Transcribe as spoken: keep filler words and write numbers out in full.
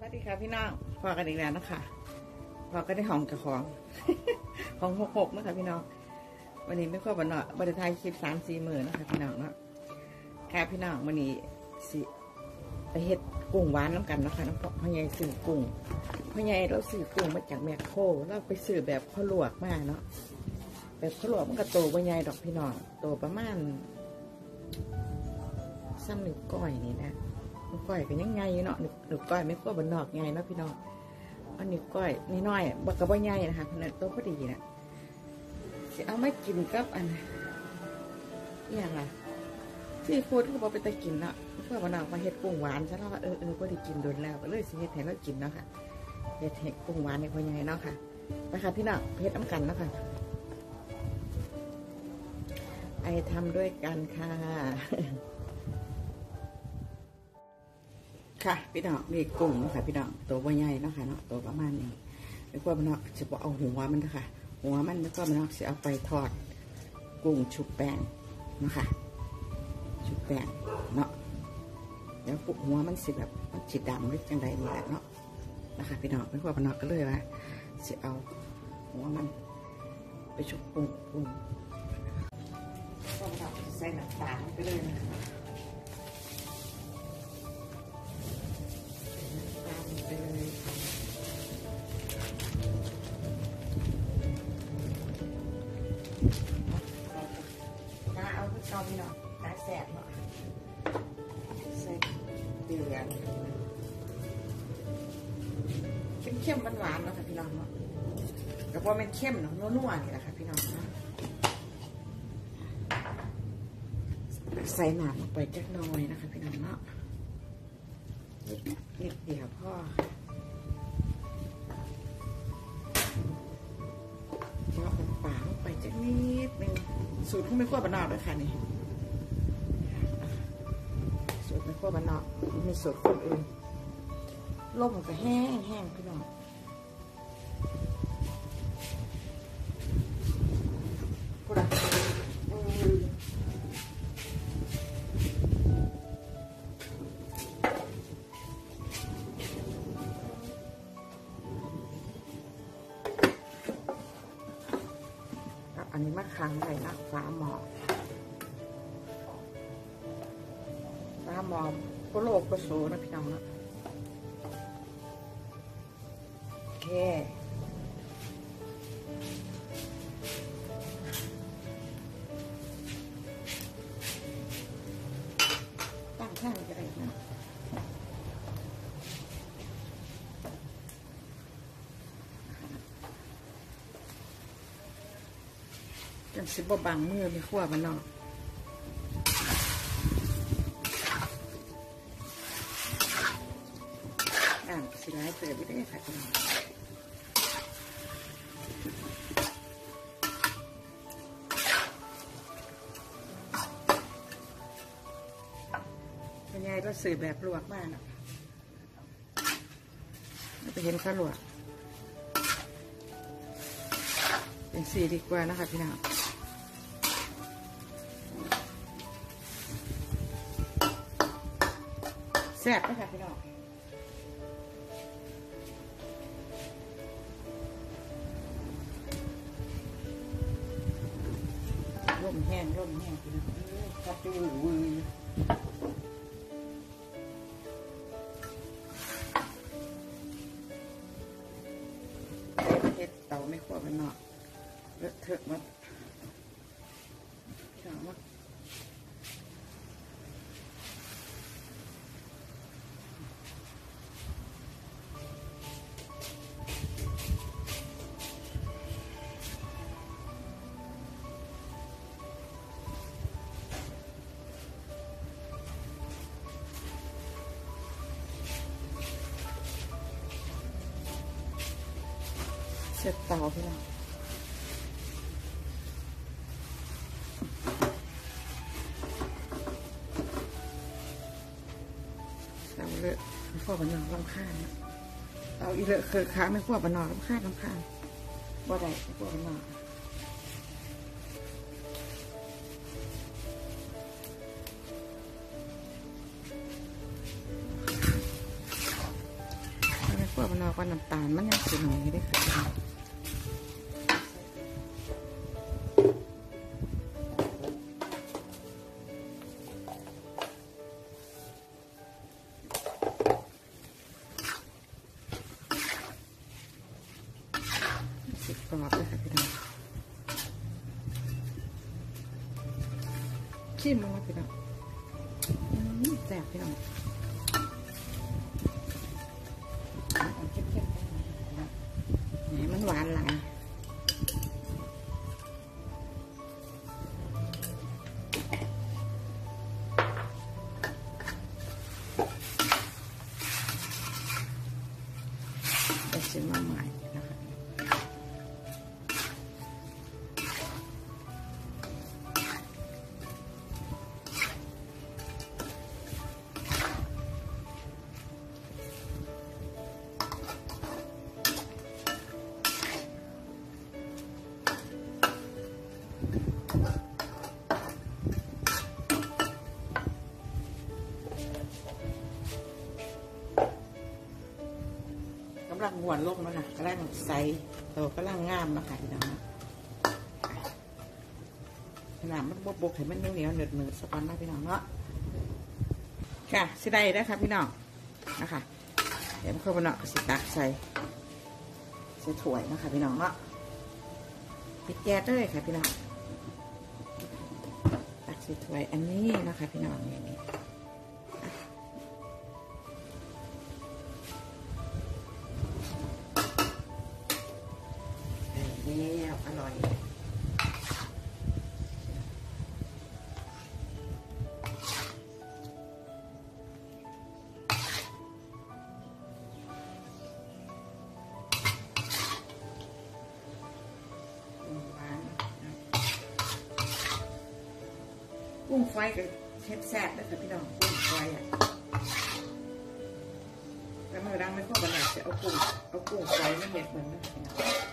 วัสดีค่ะพี่น้องพอกันอีกแล้วนะคะพอก็ได้หอมกับของของหกหกนะคะพี่น้องวันนี้ไม่ค่อยบันเนาะบันไทยคลิปสามสี่หมื่นนะคะพี่น้องเนาะแค่พี่น้องวันนี้สิไปเฮ็ดกุ้งหวานน้ำกันนะคะน้ำพ่อใหญ่ซื้อกุ้งพ่อใหญ่เราซื้อกุ้งมาจากแมคโครเราไปซื้อแบบข้าวลวกมากเนาะแบบข้าวลวกมันก็โตพ่อใหญ่ดอกพี่น้องโตประมาณซ้ำหนึ่งก้อยนี่นะนิ้วก้อยเป็นยังไงเนาะนิ้วก้อยไม่ค่อยบนนอกไงเนาะพี่น้องอันนิ้วก้อยนี่น้อยบักกะบ่ใหญ่นะคะขนาดโตพอดีนะจะเอาไม่กินกับอันนี่อย่างไรซีฟู้ดก็บอกไปตะกินเนาะเพื่อบนนอกมาเห็ดกุ้งหวานซะแล้วเออเออพอดีกินโดนแล้วก็เลยสิเห็ดแทนแล้วกินเนาะค่ะเห็ดเห็ดกุ้งหวานในพ่อใหญ่เนาะค่ะนะคะพี่น้องเห็ดน้ำกันเนาะค่ะไอทำด้วยกันค่ะค่ะพี่น้องนี่กุ้งนะคะพี่น้องตัวใหญ่เนาะค่ะเนาะตัวประมาณนี้แล้วก็มันเนาะจะบอกเอาหัวมันนะคะหัวมันแล้วก็มันเนาะจะเอาไปทอดกุ้งชุบแป้งนะคะชุบแป้งเนาะแล้วปุ๊บหัวมันสิแบบมันจีดำหรือจังใดนี่แหละเนาะนะคะพี่น้องแล้วก็มันเนาะก็เลยว่าจะเอาหัวมันไปชุบกุ้งกุ้งก็มันเนาะใส่น้ำตาลไปเลยนะไปเลยน้าเอาพริกเกาพี่น้องน้าแสบเนาะใส่เดือดเข้มๆหวานๆเนาะค่ะพี่น้องเนาะแต่พอมันเข้มเนาะนัวๆนี่แหละค่ะพี่น้องเนาะใส่หนาลงไปจักหน่อยนะคะพี่น้องเนาะนิดเดียวพ่อเนาะน้ำปลาลงไปจักนิดนึงสูตรของไม่ขั้วบะนอกเลยค่ะนี่สูตรไม่ขั้วบะนอกมีสูตรคนอื่นล่มก็แห้งแห้งพี่น้องพูดอะไรอันนี้มะขามใส่นะฟ้าหมอฟ้าหมอโคโลกโคโซนะพี่น้องนะโอเคตั้งข้างจะได้นะจังสิบ่บังมือไม่ขั้วมันเนาะอ่านสิร้ายเติมไปได้ค่ะพี่น้องเป็นไงก็สื่อแบบลวกมากนะไปเห็นข้าวลวกเป็นสีดีกว่านะคะพี่น้องแซ่บไหมคะพี่น้องร่มแห้งร่มแห้งพี่น้องกระจูวือเฮ็ดเตาไม่ขั้วมันเนาะเลอะเทอะมาพี่น้องว่าเสร็จเตาพี่น้องเอาเลยไม่ขั้วบะนอกลำคาญเอาอีเลยเคยค้างไม่ขั้วบะนอกลำคาญลำคาญบ่ได้ไม่ขั้วบะนอก พบอกว่าน้ำตาลมันยังสีหน่อยได้ค่ะสิบกรอบเลยค่ะพี่น้องชิมมาพี่น้องแซ่บพี่น้องเข้มๆนี่มันหวานหลายจะชิมมาใหม่นะคะกำลังหวนลงแล้วนะกำลังใสโตกำลังงามแล้วค่ะพี่น้องขนาดมันบกๆเห็นมันเหนียวๆเนืดๆสปอนนะพี่น้องเนาะค่ะสิได้ได้ค่ะพี่น้องนะคะเดี๋ยวมันเข้าไปเนาะสิตักใส่ใส่ถ้วยนะคะพี่น้องเนาะปิดแก๊สเลยค่ะพี่น้องตักใส่ถ้วยอันนี้นะคะพี่น้องนี่นี่แล้วอร่อยกุ้งไฟกับเชฟแซ่บนะคะพี่น้องกุ้งไฟอ่ะแล้วมือดังไม่พอกันหน่อยจะเอากุ้งเอากุ้งไฟไม่เห็ดเหมือนกันพี่น้อง